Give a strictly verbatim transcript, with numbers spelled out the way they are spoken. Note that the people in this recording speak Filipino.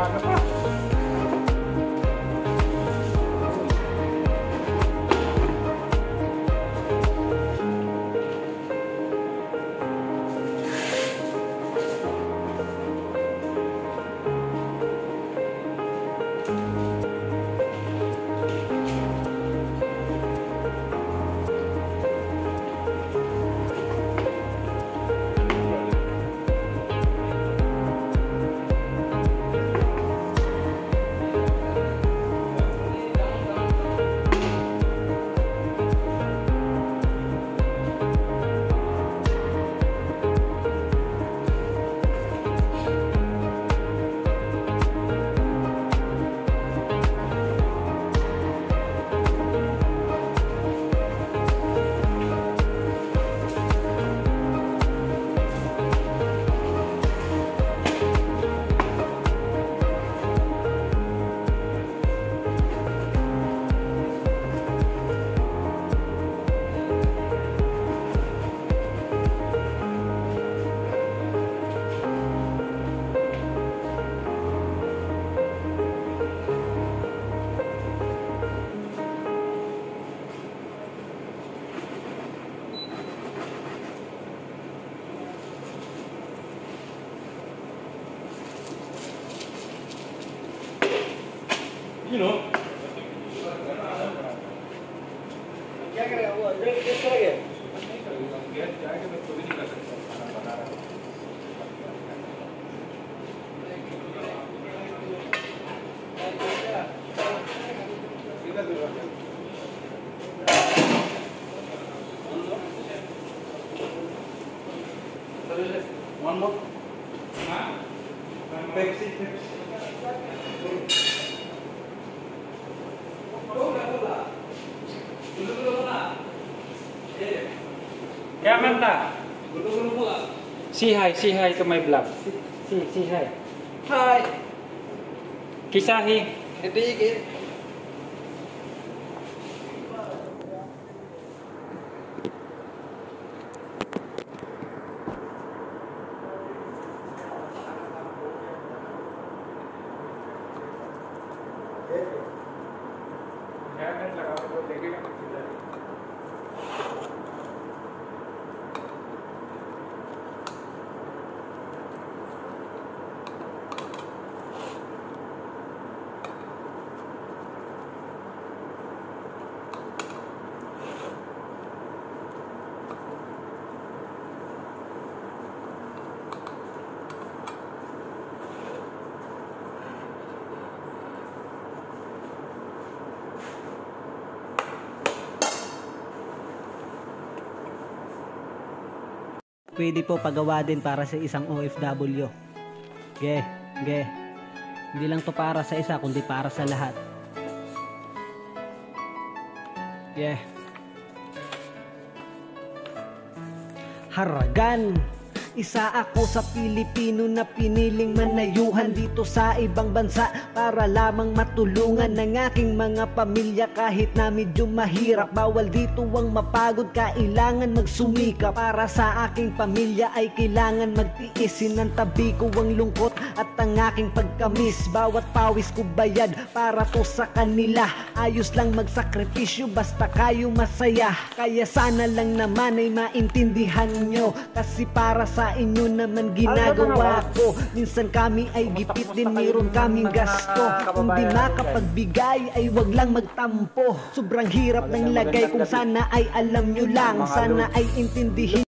Maaga pa. You know. क्या करेगा वो किस तरह के गैस जाके मैं तो भी नहीं कर सकता खाना बना रहा one more Pepsi Pepsi क्या म्हणता say hi say hi to my vlog say say hi hi Kisahi sedikit Pwede po pagawa din para sa isang O F W. Ge, ge. Hindi lang to para sa isa, kundi para sa lahat. Ge. Haragan. Isa ako sa Pilipino na piniling manayuhan dito sa ibang bansa para lamang matulungan ng aking mga pamilya kahit na medyo mahirap. Bawal dito ang mapagod, kailangan magsumika. Para sa aking pamilya ay kailangan magtiis. Sinantabi ko ang lungkot at ang aking pagkamis. Bawat pawis ko bayad para to sa kanila. Ayos lang magsakripisyo basta kayo masaya. Kaya sana lang naman ay maintindihan nyo, kasi para sa sa inyo naman ginagawa ko. Minsan kami ay gipit din, meron kaming gasto. Kung di makapagbigay ay wag lang magtampo. Sobrang hirap ng lagay, kung sana ay alam nyo lang, sana ay intindihin.